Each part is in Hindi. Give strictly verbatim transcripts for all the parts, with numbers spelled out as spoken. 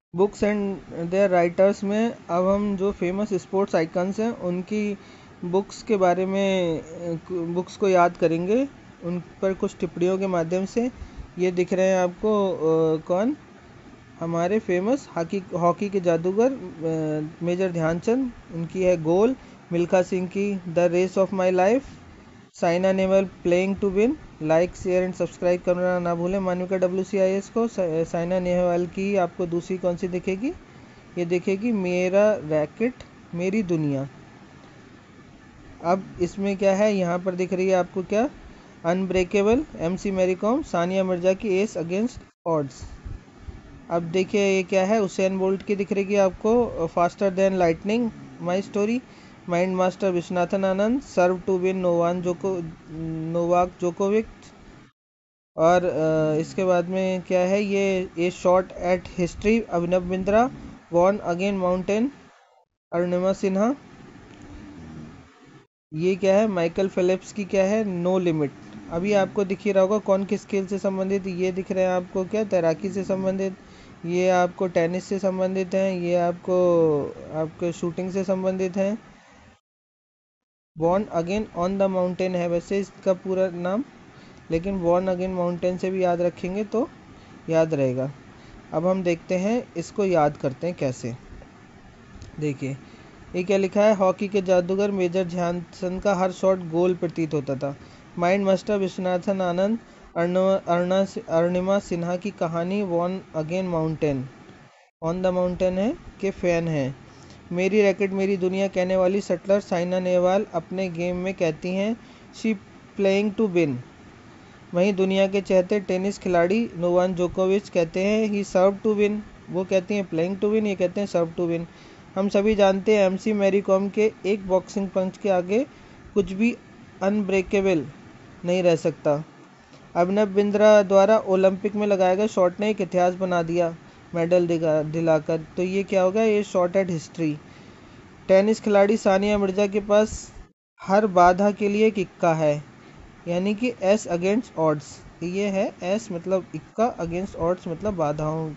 बुक्स एंड देयर राइटर्स में अब हम जो फेमस स्पोर्ट्स आइकन्स हैं उनकी बुक्स के बारे में बुक्स को याद करेंगे, उन पर कुछ टिप्पणियों के माध्यम से। ये दिख रहे हैं आपको अ, कौन, हमारे फेमस हॉकी हॉकी के जादूगर अ, मेजर ध्यानचंद, उनकी है गोल। मिल्खा सिंह की the race of my life. Saina Nehwal playing to win. Like share and subscribe करना ना भूलें मान्यता डब्ल्यू सी आई एस को। साइना नेहवाल की आपको दूसरी कौन सी दिखेगी, ये दिखेगी मेरा रैकेट मेरी दुनिया। अब इसमें क्या है, यहाँ पर दिख रही है आपको क्या, unbreakable M C Mary Kom, Sania Mirza की एस अगेंस्ट ऑड्स। अब देखिए ये क्या है, उसेन बोल्ट की दिख रही है आपको faster than lightning my story. Mind master Viswanathan Anand serve to win नोवान जोको नोवाक जोकोविक। और अ, इसके बाद में क्या है, ये a shot at history Abhinav Bindra. वॉन अगेन माउंटेन अरुणिमा सिन्हा। ये क्या है, माइकल फेलिप्स की क्या है, नो लिमिट। अभी आपको दिख ही रहा होगा कौन किस खेल से संबंधित, ये दिख रहे हैं आपको क्या, तैराकी से संबंधित, ये आपको टेनिस से संबंधित हैं, ये आपको आपके शूटिंग से संबंधित हैं। Born again on the mountain है वैसे इसका पूरा नाम, लेकिन बॉर्न अगेन माउंटेन से भी याद रखेंगे तो याद रहेगा। अब हम देखते हैं इसको याद करते हैं कैसे। देखिए ये क्या लिखा है, हॉकी के जादूगर मेजर ध्यानचंद का हर शॉट गोल प्रतीत होता था। माइंड मास्टर विश्वनाथन आनंद अरुणा अरुणिमा सिन्हा की कहानी वॉन again mountain on the mountain है के फैन हैं। मेरी रैकेट मेरी दुनिया कहने वाली शटलर साइना नेहवाल अपने गेम में कहती हैं शी प्लेइंग टू विन। वहीं दुनिया के चहते टेनिस खिलाड़ी नोवाक जोकोविच कहते हैं ही सर्व टू विन, वो कहती हैं प्लेइंग टू विन, ये कहते हैं सर्व टू विन। हम सभी जानते हैं एमसी मैरी कॉम के एक बॉक्सिंग पंच के आगे कुछ भी अनब्रेकेबल नहीं रह सकता। अभिनव बिंद्रा द्वारा ओलंपिक में लगाया गया शॉट ने एक इतिहास बना दिया मेडल दिलाकर, तो ये क्या होगा, ये शॉट एट हिस्ट्री। टेनिस खिलाड़ी सानिया मिर्जा के पास हर बाधा के लिए एक इक्का है, यानी कि एस अगेंस्ट ऑड्स। ये है एस मतलब इक्का, अगेंस्ट ऑड्स मतलब बाधाओं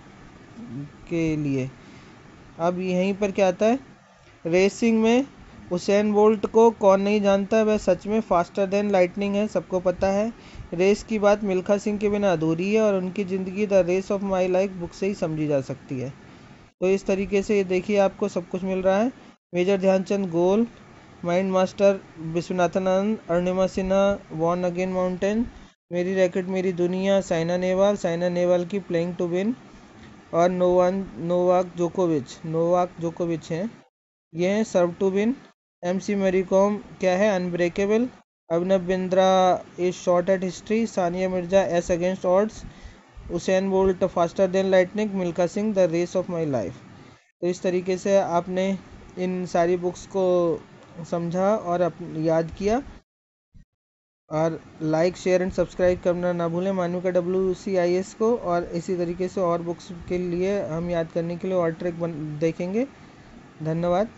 के लिए। अब यहीं पर क्या आता है, रेसिंग में उसेन बोल्ट को कौन नहीं जानता, वह सच में फास्टर देन लाइटनिंग है, सबको पता है। रेस की बात मिल्खा सिंह के बिना अधूरी है और उनकी ज़िंदगी the race of my life book से ही समझी जा सकती है। तो इस तरीके से ये देखिए आपको सब कुछ मिल रहा है। Major Dhyanchand goal, mind master Viswanathan Anand Arunima Sinha वॉन अगेन माउंटेन, मेरी रैकेट मेरी दुनिया साइना नेहवाल साइना नेहवाल की प्लेइंग टू विन, और नोवान नोवाक जोकोविच नोवाक जोकोविच हैं ये हैं serve to win. M C Mary Kom क्या है, unbreakable. Abhinav Bindra is shot at history. Sania Mirza ace against odds. Usain Bolt faster than lightning. Milkha Singh the race of my life. तो इस तरीके से आपने इन सारी बुक्स को समझा और अप याद किया। और लाइक शेयर एंड सब्सक्राइब करना ना भूलें मान्यू का डब्ल्यू सी आई एस को। और इसी तरीके से और बुक्स के लिए हम याद करने के लिए और ट्रिक बन देखेंगे। धन्यवाद।